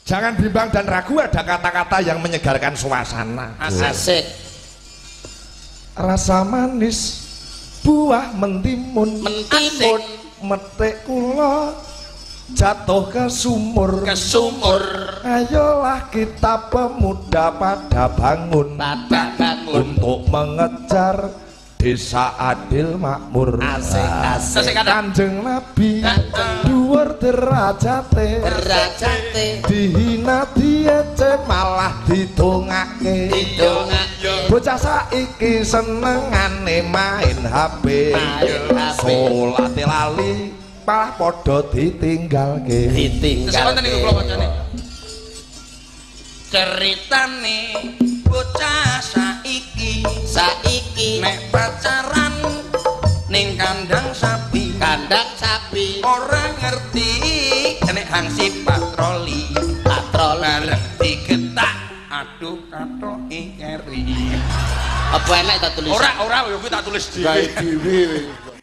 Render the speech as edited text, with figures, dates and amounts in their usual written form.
Jangan bimbang dan ragu, ada kata-kata yang menyegarkan suasana. Asik. Rasa manis buah mentimun, metik kula jatuh ke sumur. Ayolah kita pemuda pada bangun untuk mengejar desa adil makmur. Asik. Kanjeng Nabi dhuwur derajate, dihina diece malah didongake. Bocah saiki senengane main HP, salate lali malah padha ditinggalke. Ceritane bocah saiki nek pacaran ning kandang sapi ora ngerti nek hangsi patroli bareng digetak aduh katoke keri. Apa enak tak tulis? Ora yo kuwi tak tulis dhewe.